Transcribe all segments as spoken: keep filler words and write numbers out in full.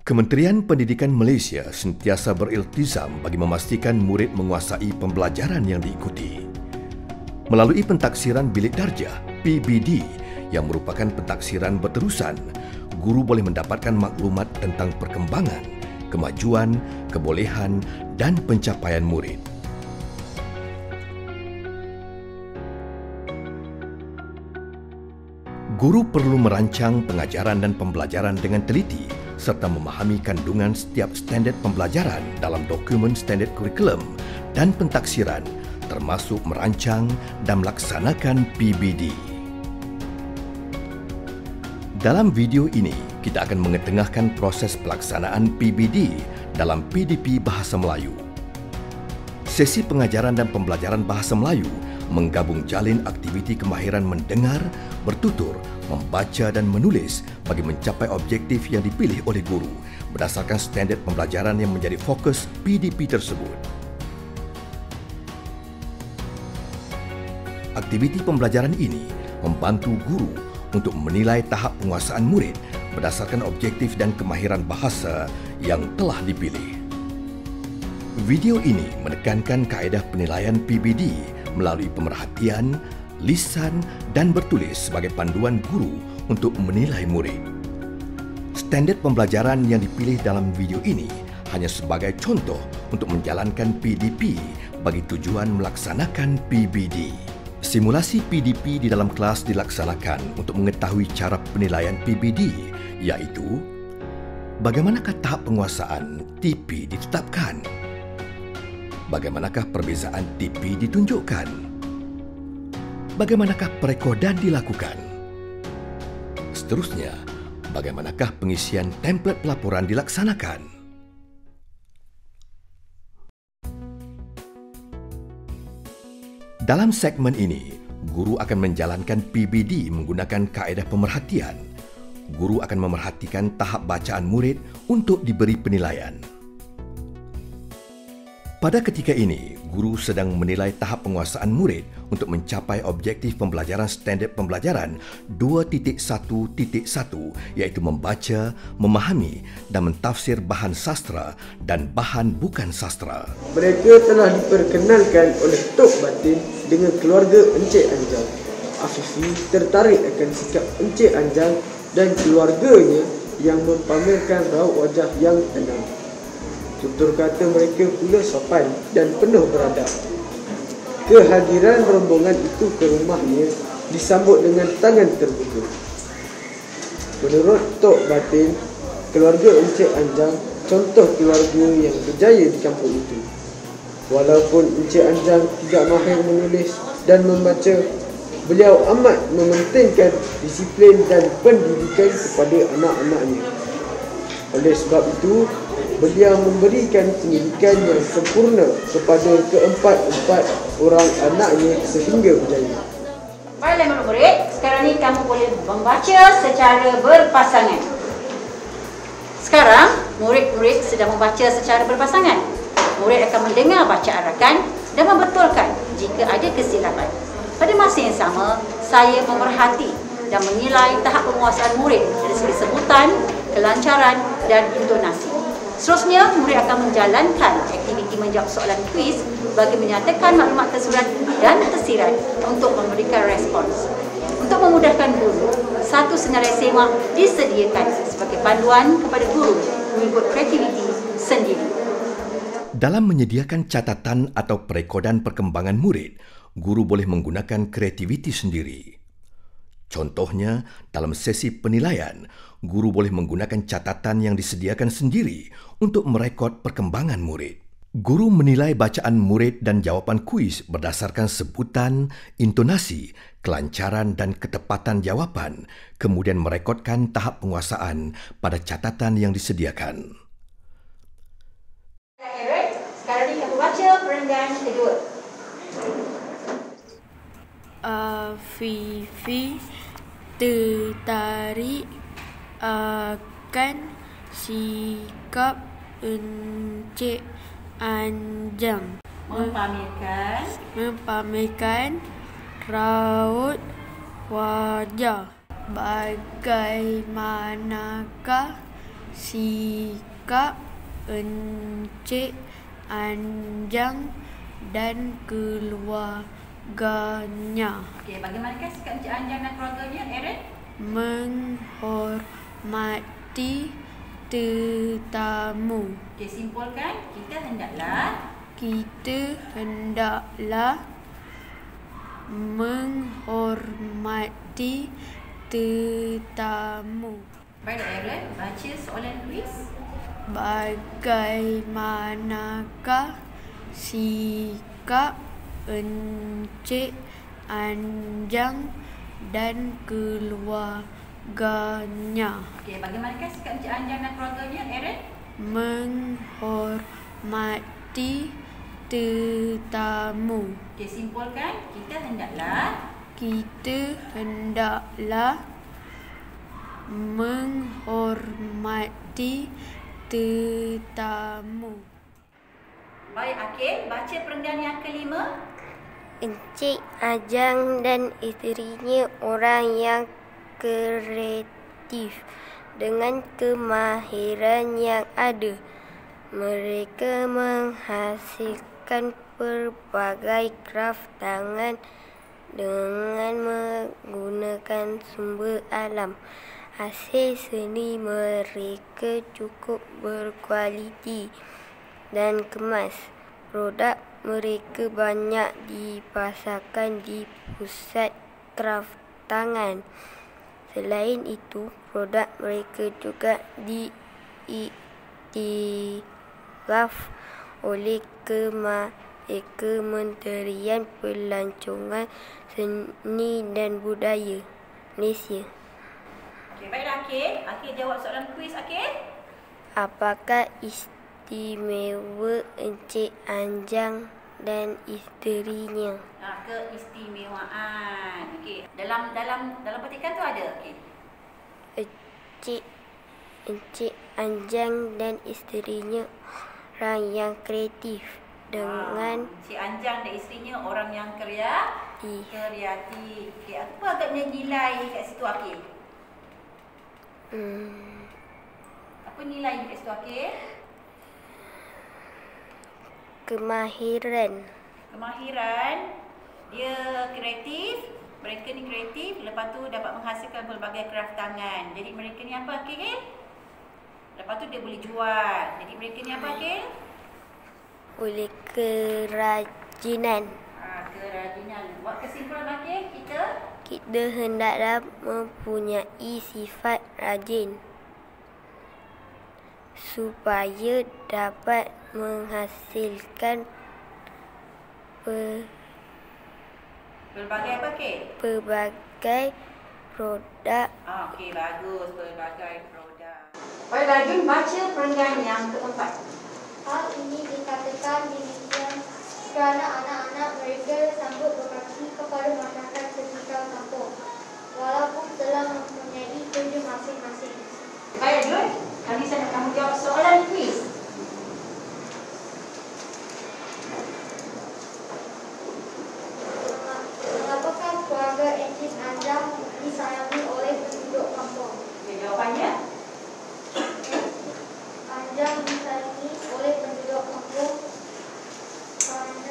Kementerian Pendidikan Malaysia sentiasa beriltizam bagi memastikan murid menguasai pembelajaran yang diikuti. Melalui pentaksiran bilik darjah P B D yang merupakan pentaksiran berterusan, guru boleh mendapatkan maklumat tentang perkembangan, kemajuan, kebolehan dan pencapaian murid. Guru perlu merancang pengajaran dan pembelajaran dengan teliti serta memahami kandungan setiap standard pembelajaran dalam dokumen standard kurikulum dan pentaksiran, termasuk merancang dan melaksanakan P B D. Dalam video ini, kita akan mengetengahkan proses pelaksanaan P B D dalam P D P Bahasa Melayu. Sesi pengajaran dan pembelajaran Bahasa Melayu menggabung jalin aktiviti kemahiran mendengar, bertutur, membaca dan menulis bagi mencapai objektif yang dipilih oleh guru berdasarkan standard pembelajaran yang menjadi fokus P D P tersebut. Aktiviti pembelajaran ini membantu guru untuk menilai tahap penguasaan murid berdasarkan objektif dan kemahiran bahasa yang telah dipilih. Video ini menekankan kaedah penilaian P B D melalui pemerhatian, lisan dan bertulis sebagai panduan guru untuk menilai murid. Standard pembelajaran yang dipilih dalam video ini hanya sebagai contoh untuk menjalankan P D P bagi tujuan melaksanakan P B D. Simulasi P D P di dalam kelas dilaksanakan untuk mengetahui cara penilaian P B D, iaitu bagaimanakah tahap penguasaan T P ditetapkan, bagaimanakah perbezaan T P ditunjukkan, bagaimanakah perekodan dilakukan, seterusnya bagaimanakah pengisian template pelaporan dilaksanakan. Dalam segmen ini, guru akan menjalankan P B D menggunakan kaedah pemerhatian. Guru akan memerhatikan tahap bacaan murid untuk diberi penilaian. Pada ketika ini, guru sedang menilai tahap penguasaan murid untuk mencapai objektif pembelajaran standard pembelajaran dua titik satu titik satu, iaitu membaca, memahami dan mentafsir bahan sastra dan bahan bukan sastra. Mereka telah diperkenalkan oleh Tok Batin dengan keluarga Encik Anjang. Afifi tertarik akan sikap Encik Anjang dan keluarganya yang mempamerkan raut wajah yang tenang. Tutur kata mereka pula sopan dan penuh beradab. Kehadiran rombongan itu ke rumahnya disambut dengan tangan terbuka. Menurut Tok Batin, keluarga Encik Anjang contoh keluarga yang berjaya di kampung itu. Walaupun Encik Anjang tidak mahir menulis dan membaca, beliau amat mementingkan disiplin dan pendidikan kepada anak-anaknya. Oleh sebab itu, beliau memberikan pendidikan yang sempurna kepada keempat-empat orang anaknya sehingga berjaya. Baiklah murid-murid, sekarang ni kamu boleh membaca secara berpasangan. Sekarang, murid-murid sedang membaca secara berpasangan. Murid akan mendengar bacaan rakan dan membetulkan jika ada kesilapan. Pada masa yang sama, saya memerhati dan menilai tahap penguasaan murid dari segi sebutan, kelancaran dan intonasi. Seterusnya, murid akan menjalankan aktiviti menjawab soalan kuis bagi menyatakan maklumat tersurat dan tersirat untuk memberikan respons. Untuk memudahkan guru, satu senarai semak disediakan sebagai panduan kepada guru mengikut kreativiti sendiri. Dalam menyediakan catatan atau perekodan perkembangan murid, guru boleh menggunakan kreativiti sendiri. Contohnya, dalam sesi penilaian, guru boleh menggunakan catatan yang disediakan sendiri untuk merekod perkembangan murid. Guru menilai bacaan murid dan jawapan kuis berdasarkan sebutan, intonasi, kelancaran dan ketepatan jawapan, kemudian merekodkan tahap penguasaan pada catatan yang disediakan. Sekarang ni kamu baca perenggan kedua. Afifi tertarik akan sikap Encik Anjang Mempamerkan mempamerkan raut wajah. Bagaimanakah sikap Encik Anjang dan keluarganya. Okey, bagaimanakah sikap Encik Anjang dan keluarganya, Aaron? Menghormati tetamu. Okey, simpulkan. Kita hendaklah Kita hendaklah menghormati tetamu. Baiklah, Aaron, baca soalan kuis. Bagaimanakah sikap Encik Anjang dan keluarganya? Okey, bagaimanakah sikap Encik Anjang dan keluarganya, Aaron? Menghormati tetamu. Okey, simpulkan. Kita hendaklah Kita hendaklah menghormati tetamu. Baik, Akil, baca perenggan yang kelima. Encik Anjang dan isterinya orang yang kreatif dengan kemahiran yang ada. Mereka menghasilkan pelbagai kraft tangan dengan menggunakan sumber alam. Hasil seni mereka cukup berkualiti dan kemas. Produk mereka banyak dipasarkan di pusat kraft tangan. Selain itu, produk mereka juga diiktiraf oleh Kementerian Kementerian Pelancongan Seni dan Budaya Malaysia. Okey, baiklah Akil. Akil jawab soalan kuis, Akil. Apakah istimewa Encik Anjang dan isterinya? Ha, keistimewaan. Okey. Dalam dalam dalam petikan tu ada, okey. Encik Encik Anjang dan isterinya orang yang kreatif dengan ha, Encik Anjang dan isterinya orang yang kreatif. Kreatif. Okey, apa agaknya nilai kat situ, Akil? Hmm, Apa nilai kat situ, Akil? kemahiran. Kemahiran, dia kreatif, mereka ni kreatif, lepas tu dapat menghasilkan pelbagai kraft tangan. Jadi mereka ni apa, Akil? Lepas tu dia boleh jual. Jadi mereka ni apa, Akil? Oleh kerajinan. Ha, kerajinan. Buat kesimpulan, Akil, kita Kita hendaklah mempunyai sifat rajin supaya dapat menghasilkan pe, pelbagai apa, Akil? pelbagai produk. Ah, okey, bagus. Pelbagai produk. Baiklah, Jun, baca perenggan yang keempat. Hal ini dikatakan demikian kerana anak-anak mereka sanggup berbakti kepada masyarakat sekitar kampung, walaupun telah mempunyai kerja masing-masing. Baik, Jun. Kali saya nak kamu jawab soalan kuis. Mengapakah keluarga Encik Anjang disayangi oleh penduduk kampung? Okay, jawapannya. Anjang disayangi oleh penduduk kampung kerana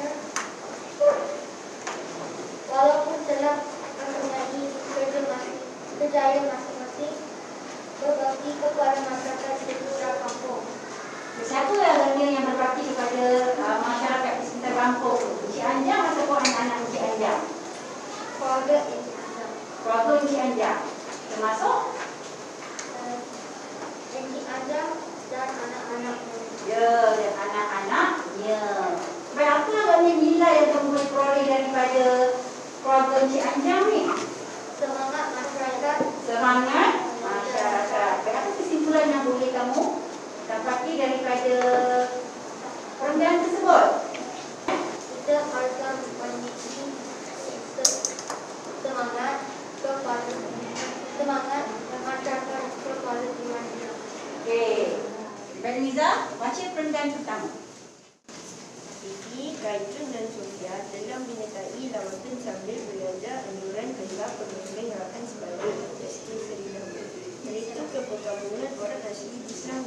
walaupun telah mempunyai kerja masing, kerjaya masing-masing, berbakti kepada masyarakat sekitar kampung. Siapa agaknya yang berbakti kepada uh, masyarakat di sekitar kampung? Encik Anjang ataupun anak-anak Encik Anjang? Keluarga Encik Anjang. Keluarga Encik Anjang. Termasuk? Uh, Encik Anjang dan anak-anaknya. Ya, dan anak-anaknya. Baik, apa agaknya nilai yang kamu boleh peroleh daripada keluarga Encik Anjang ni? Semangat masyarakat. Semangat masyarakat. Baik, apa kesimpulan yang boleh kamu dapati daripada perenggan tersebut? Kita harus memiliki semangat kepada semangat masyarakat kepada dirinya. Okey. Dan Liza, baca perenggan pertama. Siti, Kaijun dan Sofia telah menyertai lawatan sambil belajar anjuran kehidupan pemimpin yang akan sebagai Justice Freedom. Mereka ke perkampungan orang asli di sana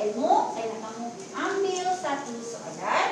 ilmu, saya nak kamu ambil satu soalan.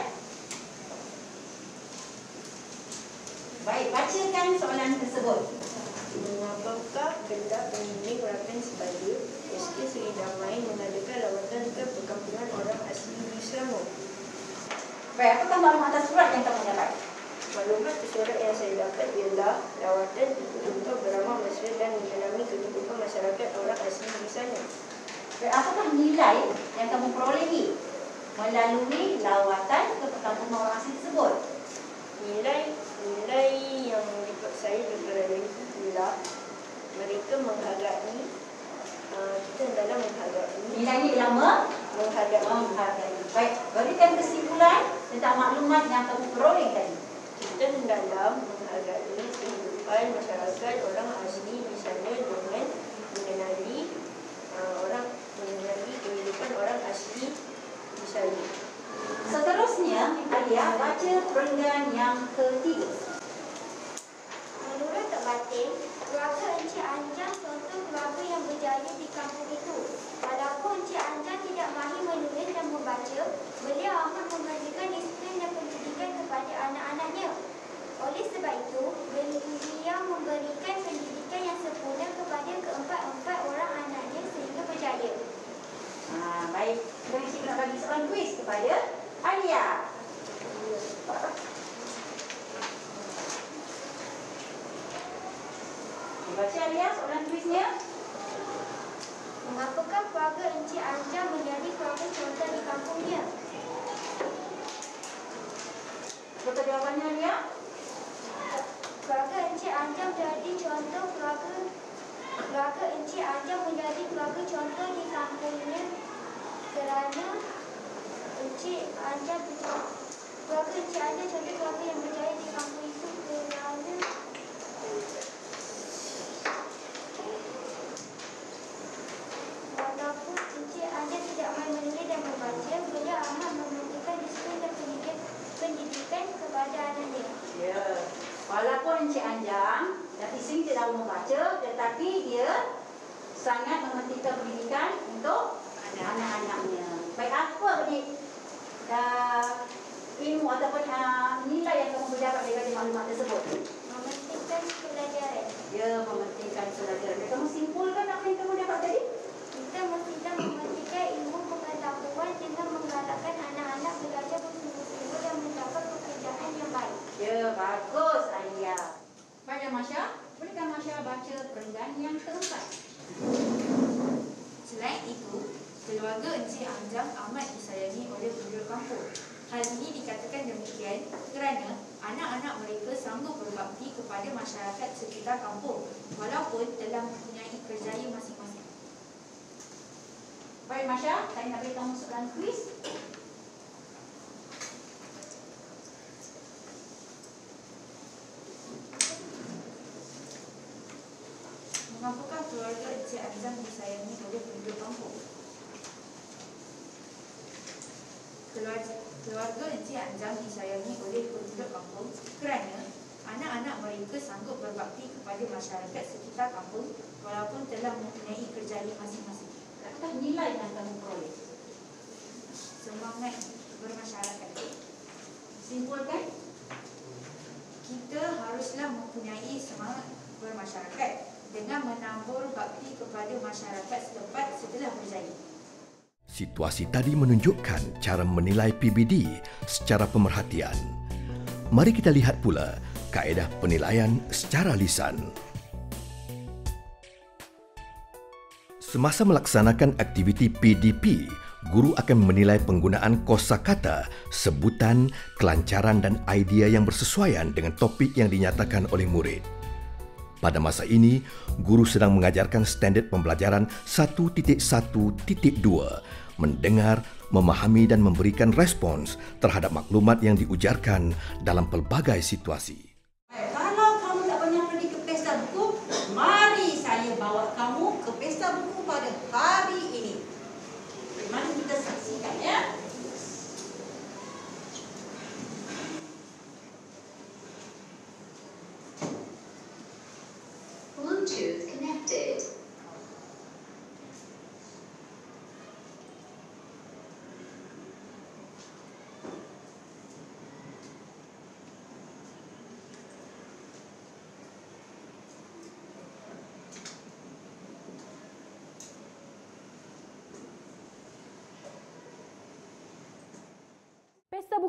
Baik, bacakan soalan tersebut. Mengapakah kehendak pemimpin Rakan Sebaya S K Seri Damai mengadakan lawatan ke perkampungan orang asli di Selangor? Baik, apakah maklumat atas surat yang kamu dapat? Maklumat surat yang saya dapat ialah lawatan untuk beramah mesra dan menyelami kehidupan masyarakat orang asli di sana. Baik, apakah nilai yang kamu perolehi melalui lawatan ke perkampungan orang asli tersebut? Nilai nilai yang saya diperolehi ialah mereka menghargai uh, kita hendaklah menghargai Nilainya ialah menghargai menghargai. Baik, berikan kesimpulan tentang maklumat yang kamu peroleh tadi. kita hendaklah menghargai kehidupan masyarakat orang asli di sana dengan mengenali uh, orang mengenali kehidupan orang asli di sana. Seterusnya, Alia baca perenggan yang ketiga. Menurut Tok Batin, keluarga Encik Anjang contoh keluarga yang berjaya di kampung itu. Walaupun Encik Anjang tidak mahir menulis dan membaca, beliau amat memberikan disiplin dan pendidikan kepada anak-anaknya. Oleh sebab itu, beliau memberikan pendidikan yang sempurna kepada keempat-empat orang anaknya sehingga berjaya. Ha, baik, sekarang Cik nak bagi soalan kuis kepada Alia. Baca Alia soalan kuisnya. Mengapakah keluarga Encik Anjang menjadi keluarga contoh di kampungnya? Betul jawapannya Alia? Keluarga Encik Anjang menjadi contoh keluarga keluarga Encik Anjang menjadi keluarga contoh di kampungnya kerana Encik Anjang keluarga Encik Anjang contoh keluarga yang berjaya di kampung itu kerana walaupun Encik Anjang tidak mahu menulis dan membaca, beliau amat memberikan disiplin dan pendidikan, pendidikan kepada anaknya. Ya. Walaupun Encik Anjang dan isteri tidak tahu membaca, tetapi dia sangat mementingkan pendidikan untuk anak-anaknya. Baik, apa bagi uh, ilmu ataupun uh, nilai yang kamu berdapat daripada maklumat tersebut? Mementingkan pelajaran. Ya, mementingkan pelajaran. Kamu simpulkan apa yang kamu dapat tadi? Kita mestilah mementingkan ilmu pengetahuan dengan menggalakkan anak-anak belajar bersungguh-sungguh dan mendapat pekerjaan yang baik. Ya, bagus Alia. Baik, Masya, bolehkah Masya baca perenggan yang keempat? Selain itu, keluarga Encik Anjang amat disayangi oleh penduduk kampung. Hal ini dikatakan demikian kerana anak-anak mereka sanggup berbakti kepada masyarakat sekitar kampung walaupun telah mempunyai kerjaya masing-masing. Baik, Masya, saya nak beri kamu soalan kuis. Mengapakah keluarga Encik Anjang disayangi oleh penduduk kampung? Keluarga, keluarga Encik Anjang disayangi oleh penduduk kampung kerana anak-anak mereka sanggup berbakti kepada masyarakat sekitar kampung walaupun telah mempunyai kerjaya masing-masing. Apakah nilai yang kamu peroleh? Semangat bermasyarakat. Simpulkan. Kita haruslah mempunyai semangat bermasyarakat dengan menambur bakti kepada masyarakat setempat setelah berjaya. Situasi tadi menunjukkan cara menilai P B D secara pemerhatian. Mari kita lihat pula kaedah penilaian secara lisan. Semasa melaksanakan aktiviti P D P, guru akan menilai penggunaan kosakata, sebutan, kelancaran dan idea yang bersesuaian dengan topik yang dinyatakan oleh murid. Pada masa ini, guru sedang mengajarkan standard pembelajaran satu titik satu titik dua, mendengar, memahami dan memberikan respons terhadap maklumat yang diujarkan dalam pelbagai situasi. Kalau kamu tak pernah pergi ke pesta buku, mari saya bawa kamu ke pesta buku pada hari ini. Mari kita saksikan ya. Bluetooth connected.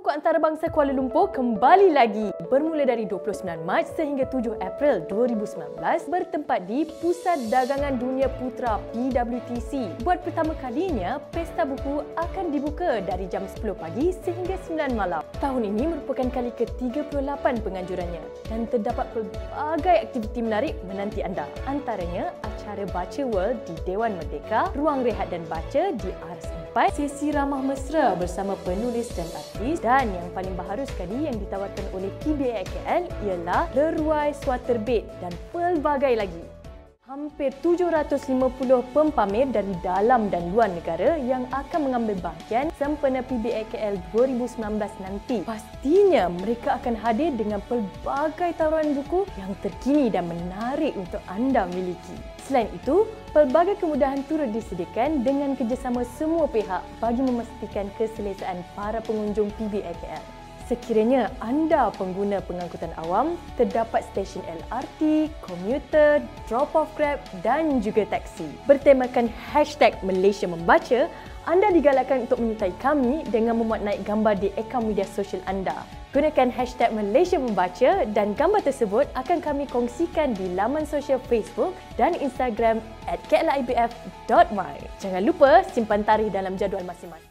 Buku Antarabangsa Kuala Lumpur kembali lagi bermula dari dua puluh sembilan Mac sehingga tujuh April dua ribu sembilan belas bertempat di Pusat Dagangan Dunia Putra P W T C. Buat pertama kalinya, Pesta Buku akan dibuka dari jam sepuluh pagi sehingga sembilan malam. Tahun ini merupakan kali ke tiga puluh lapan penganjurannya dan terdapat pelbagai aktiviti menarik menanti anda. Antaranya acara Baca World di Dewan Merdeka, ruang rehat dan baca di Aras empat, sesi ramah mesra bersama penulis dan artis, dan yang paling baharu sekali yang ditawarkan oleh P B A K L ialah Leruai Swaterbed dan pelbagai lagi. Hampir tujuh ratus lima puluh pempamer dari dalam dan luar negara yang akan mengambil bahagian sempena P B A K L dua ribu sembilan belas nanti. Pastinya mereka akan hadir dengan pelbagai tawaran buku yang terkini dan menarik untuk anda miliki. Selain itu, pelbagai kemudahan turut disediakan dengan kerjasama semua pihak bagi memastikan keselesaan para pengunjung P B A K L. Sekiranya anda pengguna pengangkutan awam, terdapat stesen L R T, komuter, drop-off Grab dan juga taksi. Bertemakan hashtag Malaysia Membaca, anda digalakkan untuk menyertai kami dengan memuat naik gambar di akaun media sosial anda. Gunakan hashtag Malaysia Membaca dan gambar tersebut akan kami kongsikan di laman sosial Facebook dan Instagram at k l i b f dot my. Jangan lupa simpan tarikh dalam jadual masing-masing.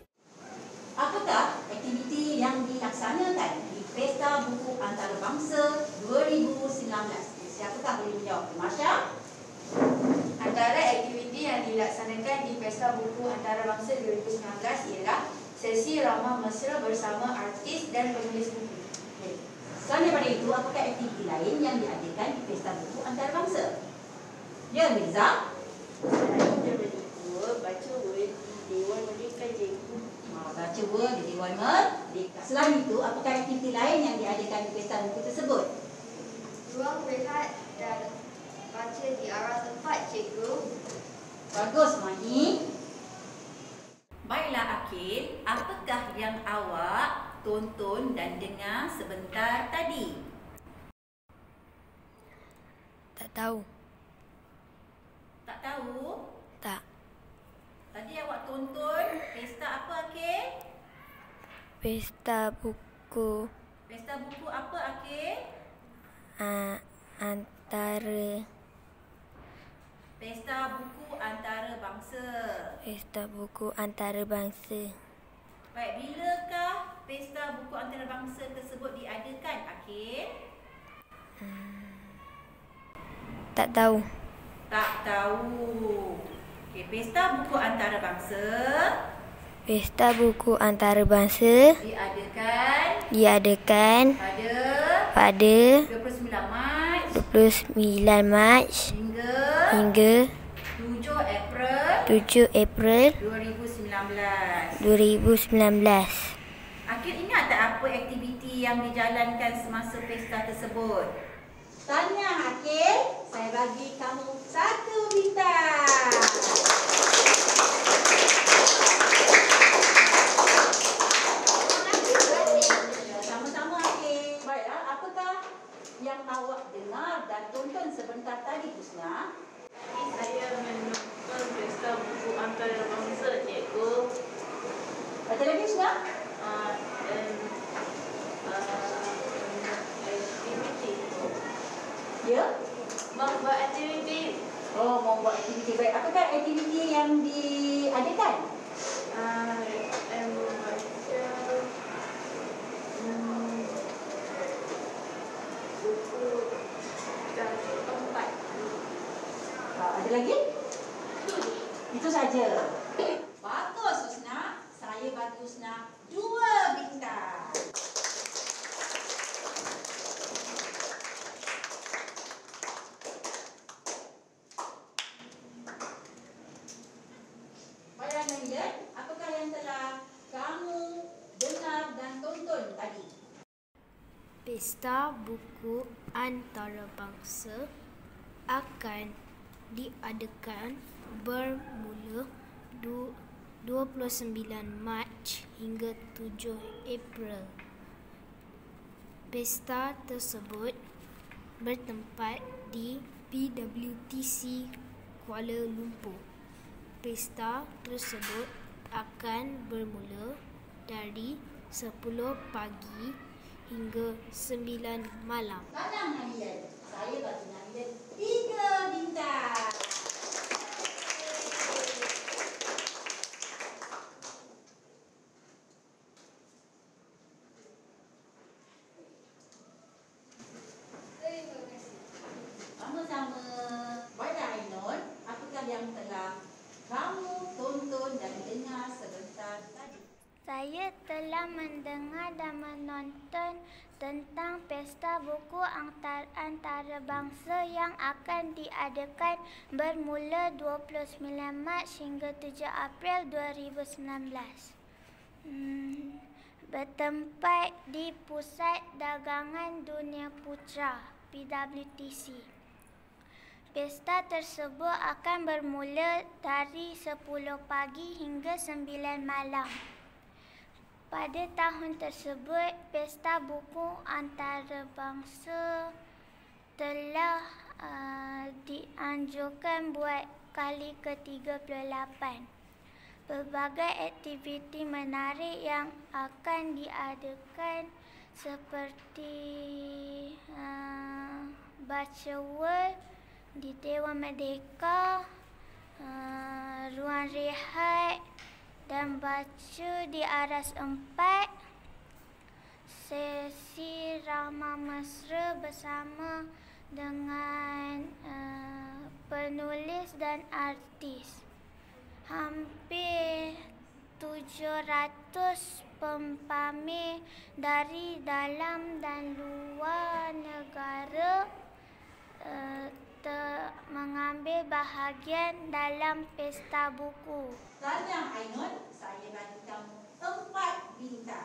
Apakah aktiviti yang dilaksanakan di Pesta Buku Antarabangsa dua ribu sembilan belas? Siapakah boleh menjawab? Masya? Antara aktiviti yang dilaksanakan di Pesta Buku Antarabangsa dua ribu sembilan belas ialah sesi ramah mesra bersama artis dan penulis buku. Okay. Selain daripada itu, apakah aktiviti lain yang diadakan di Pesta Buku Antarabangsa? Ya, Mirza? Selain daripada itu, baca word di Dewan Merdeka Cikgu. Baca Word di Dewan Merdeka. Selain itu, apakah aktiviti lain yang diadakan di Pesta Buku tersebut? Ruang rehat dan baca di Aras empat, Cikgu. Bagus, Mahi. Baiklah, Akil. Apakah yang awak tonton dan dengar sebentar tadi? Tak tahu. Tak tahu? Tak. Tadi awak tonton pesta apa, Akil? Pesta buku Pesta buku apa, Akil? uh, antara Pesta Buku Antarabangsa. Pesta buku antarabangsa. Baik, bilakah Pesta Buku Antarabangsa tersebut diadakan, Akil? Hmm. Tak tahu. Tak tahu. Okey, Pesta Buku Antarabangsa Pesta buku antarabangsa diadakan diadakan pada pada dua puluh sembilan Mac dua puluh sembilan Mac hingga hingga tujuh April tujuh April dua ribu sembilan belas. dua ribu sembilan belas. Akil ingat tak apa aktiviti yang dijalankan semasa pesta tersebut? Tanya, Akil. Saya bagi kamu satu bintang. Sama-sama, Akil. Baiklah, apakah yang awak dengar dan tonton sebentar tadi, Husna? Saya menonton Pesta Buku Antarabangsa, Cikgu. Baca lagi, Husna? Uh, dan uh, aktiviti. Ya? Membuat aktiviti. Oh, mau buat aktiviti. Baik, apakah aktiviti yang diadakan? Uh, dan membaca um, buku dan tempat. Uh, ada lagi? Itu saja. Bagus, Husna. Saya bagi Husna dua bintang. Baiklah, Nahilan. Apakah yang telah kamu dengar dan tonton tadi? Pesta Buku Antarabangsa akan diadakan bermula dua puluh sembilan Mac hingga tujuh April. Pesta tersebut bertempat di P W T C Kuala Lumpur. Pesta tersebut akan bermula dari sepuluh pagi hingga sembilan malam. Salam Hamidan. Saya bagi Hamidan tiga bintang. Terima kasih. Sama-sama. Baiklah Ainun, apakah yang telah kamu tonton dan dengar sebentar tadi? Saya telah mendengar dan menonton tentang Pesta Buku Antar Antarabangsa yang akan diadakan bermula dua puluh sembilan Mac hingga tujuh April dua ribu sembilan belas. Hmm, bertempat di Pusat Dagangan Dunia Putra P W T C. Pesta tersebut akan bermula dari sepuluh pagi hingga sembilan malam. Pada tahun tersebut, Pesta Buku Antarabangsa telah uh, dianjurkan buat kali ke tiga puluh lapan. Pelbagai aktiviti menarik yang akan diadakan seperti uh, baca word di Dewan Merdeka, uh, ruang rehat dan baca di Aras empat, sesi ramah mesra bersama dengan uh, penulis dan artis. Hampir tujuh ratus pempamer dari dalam dan luar negara uh, mengambil bahagian dalam Pesta Buku. Salam Ainun, saya bagi kamu empat bintang.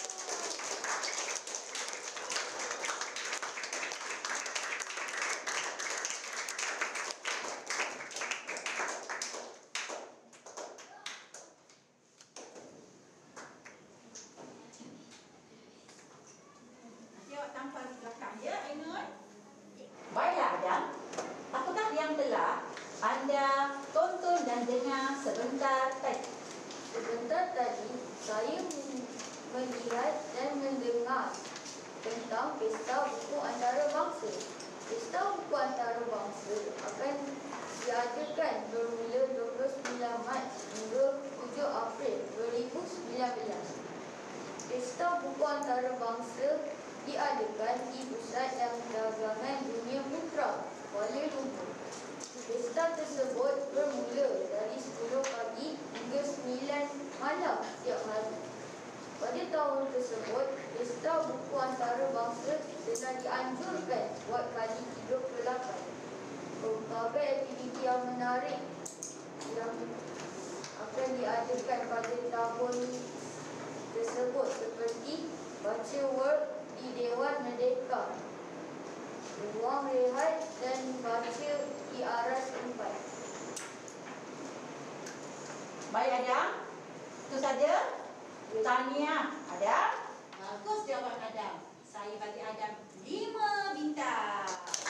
Nanti awak tampal di belakang ya Ainun. Baiklah Adam, apakah yang telah anda tonton dan dengar sebentar tadi? Sebentar tadi, saya melihat dan mendengar tentang Pesta Buku Antarabangsa. Pesta Buku Antarabangsa akan diadakan bermula dua puluh sembilan Mac hingga tujuh April dua ribu sembilan belas. Pesta Buku Antarabangsa diadakan di Pusat Dagangan Dunia Putra, Kuala Lumpur. Pesta tersebut bermula dari sepuluh pagi hingga sembilan malam setiap hari. Pada tahun tersebut, Pesta Buku Antarabangsa telah dianjurkan buat kali tiga puluh lapan. Pelbagai aktiviti yang menarik yang akan diadakan pada tahun tersebut seperti baca word di Dewan Merdeka, ruang rehat dan baca di Aras empat. Baik Adam, itu saja. Tahniah Adam. Bagus jawapan Adam. Saya bagi Adam lima bintang.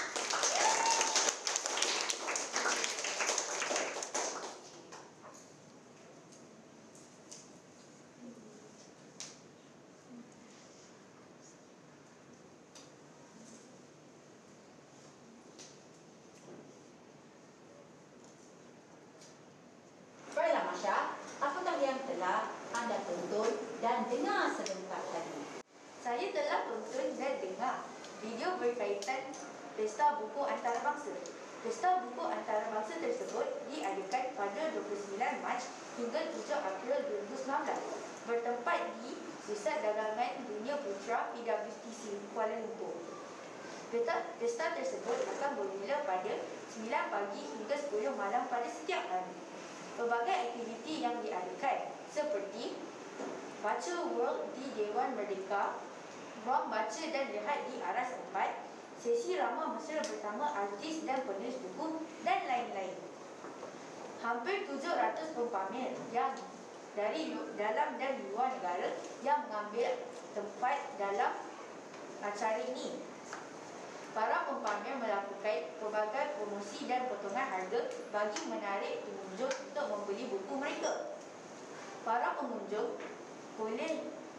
Baiklah Masya, apakah yang telah anda tonton dan dengar sebentar tadi? Saya telah tonton dan dengar video berkaitan Pesta Buku Antarabangsa. Pesta Buku Antarabangsa tersebut diadakan pada dua puluh sembilan Mac hingga tujuh April dua ribu sembilan belas, bertempat di Pusat Dagangan Dunia Putra P W T C Kuala Lumpur. Pesta, pesta tersebut akan bermula pada sembilan pagi hingga sepuluh malam pada setiap hari. Pelbagai aktiviti yang diadakan seperti baca world di Dewan Merdeka, ruang baca dan rehat di Aras empat, sesi ramah mesra bersama artis dan penulis buku dan lain-lain. Hampir tujuh ratus pempamer yang dari dalam dan luar negara yang mengambil tempat dalam acara ini. Para pempamer melakukan pelbagai promosi dan potongan harga bagi menarik pengunjung untuk membeli buku mereka. Para pengunjung boleh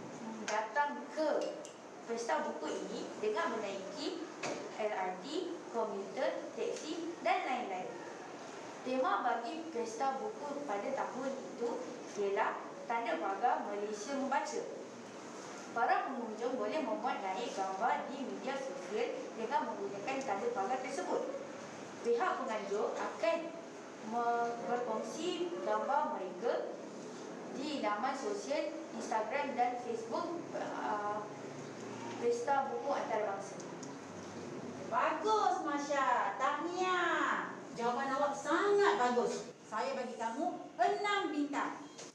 datang ke pesta buku ini dengan menaiki L R T, komuter, teksi dan lain-lain. Tema bagi pesta buku pada tahun itu ialah Tanda Pagar Malaysia Membaca. Para pengunjung boleh memuat naik gambar di media sosial dengan menggunakan tanda pagar tersebut. Pihak penganjur akan berkongsi gambar mereka di laman sosial Instagram dan Facebook uh, Pesta Buku Antarabangsa. Bagus, Masya. Tahniah. Jawapan awak sangat bagus. Saya bagi kamu enam bintang.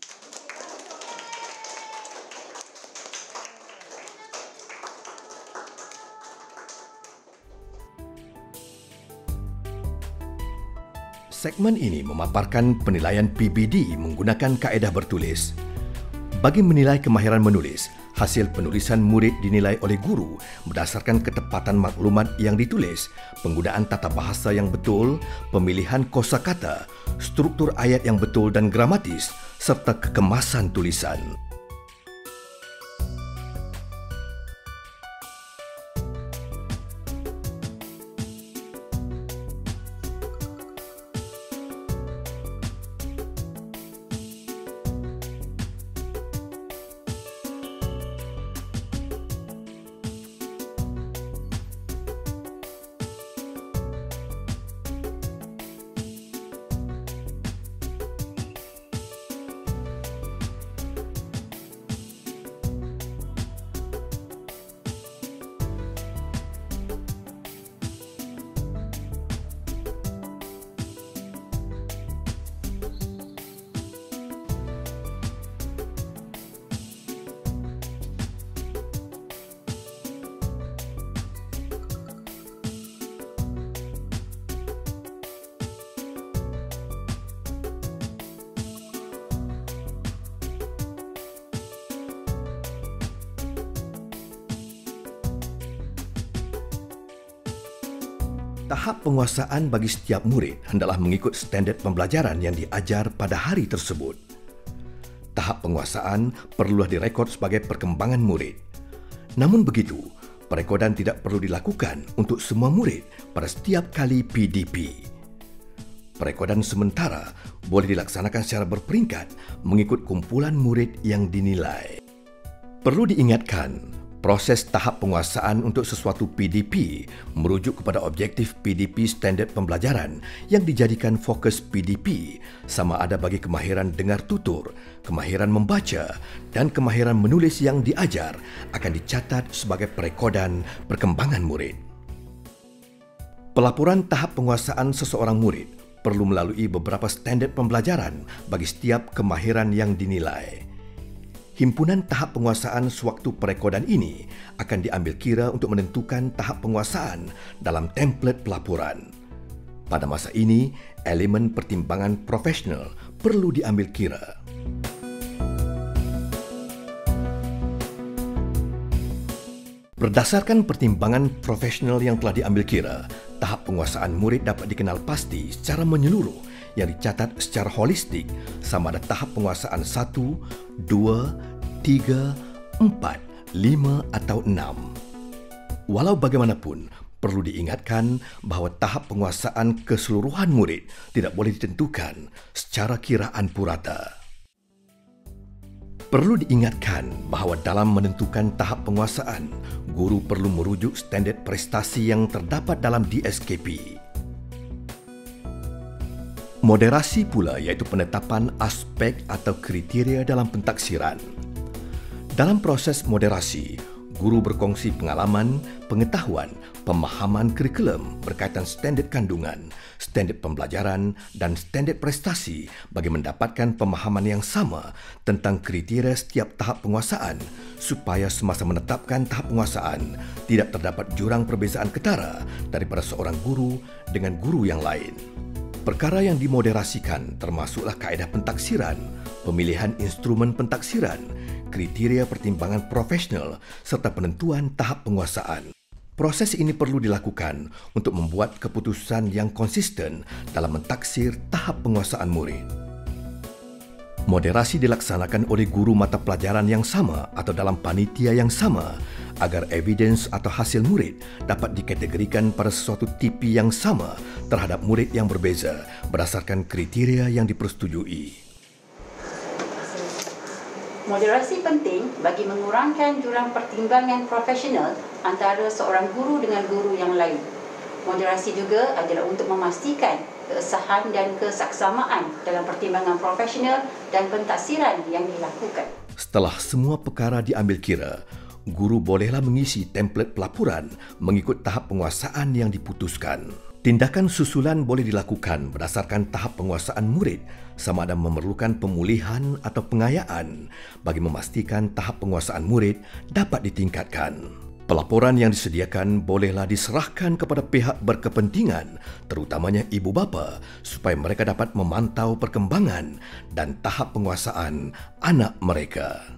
Segmen ini memaparkan penilaian P B D menggunakan kaedah bertulis. Bagi menilai kemahiran menulis, hasil penulisan murid dinilai oleh guru berdasarkan ketepatan maklumat yang ditulis, penggunaan tata bahasa yang betul, pemilihan kosakata, struktur ayat yang betul dan gramatis, serta kekemasan tulisan. Tahap penguasaan bagi setiap murid hendaklah mengikut standard pembelajaran yang diajar pada hari tersebut. Tahap penguasaan perlulah direkod sebagai perkembangan murid. Namun begitu, perekodan tidak perlu dilakukan untuk semua murid pada setiap kali P D P. Perekodan sementara boleh dilaksanakan secara berperingkat mengikut kumpulan murid yang dinilai. Perlu diingatkan, proses tahap penguasaan untuk sesuatu P D P merujuk kepada objektif P D P standard pembelajaran yang dijadikan fokus P D P sama ada bagi kemahiran dengar tutur, kemahiran membaca dan kemahiran menulis yang diajar akan dicatat sebagai perekodan perkembangan murid. Pelaporan tahap penguasaan seseorang murid perlu melalui beberapa standard pembelajaran bagi setiap kemahiran yang dinilai. Himpunan tahap penguasaan sewaktu perekodan ini akan diambil kira untuk menentukan tahap penguasaan dalam template pelaporan. Pada masa ini, elemen pertimbangan profesional perlu diambil kira. Berdasarkan pertimbangan profesional yang telah diambil kira, tahap penguasaan murid dapat dikenal pasti secara menyeluruh yang dicatat secara holistik sama ada tahap penguasaan satu, dua, tiga, empat, lima atau enam. Walau bagaimanapun, perlu diingatkan bahawa tahap penguasaan keseluruhan murid tidak boleh ditentukan secara kiraan purata. Perlu diingatkan bahawa dalam menentukan tahap penguasaan, guru perlu merujuk standard prestasi yang terdapat dalam D S K P. Moderasi pula iaitu penetapan aspek atau kriteria dalam pentaksiran. Dalam proses moderasi, guru berkongsi pengalaman, pengetahuan, pemahaman kurikulum berkaitan standard kandungan, standard pembelajaran dan standard prestasi bagi mendapatkan pemahaman yang sama tentang kriteria setiap tahap penguasaan supaya semasa menetapkan tahap penguasaan tidak terdapat jurang perbezaan ketara daripada seorang guru dengan guru yang lain. Perkara yang dimoderasikan termasuklah kaedah pentaksiran, pemilihan instrumen pentaksiran, kriteria pertimbangan profesional serta penentuan tahap penguasaan. Proses ini perlu dilakukan untuk membuat keputusan yang konsisten dalam mentaksir tahap penguasaan murid. Moderasi dilaksanakan oleh guru mata pelajaran yang sama atau dalam panitia yang sama agar evidens atau hasil murid dapat dikategorikan pada sesuatu tipi yang sama terhadap murid yang berbeza berdasarkan kriteria yang dipersetujui. Moderasi penting bagi mengurangkan jurang pertimbangan profesional antara seorang guru dengan guru yang lain. Moderasi juga adalah untuk memastikan kesahan dan kesaksamaan dalam pertimbangan profesional dan pentaksiran yang dilakukan. Setelah semua perkara diambil kira, guru bolehlah mengisi template pelaporan mengikut tahap penguasaan yang diputuskan. Tindakan susulan boleh dilakukan berdasarkan tahap penguasaan murid sama ada memerlukan pemulihan atau pengayaan bagi memastikan tahap penguasaan murid dapat ditingkatkan. Pelaporan yang disediakan bolehlah diserahkan kepada pihak berkepentingan, terutamanya ibu bapa, supaya mereka dapat memantau perkembangan dan tahap penguasaan anak mereka.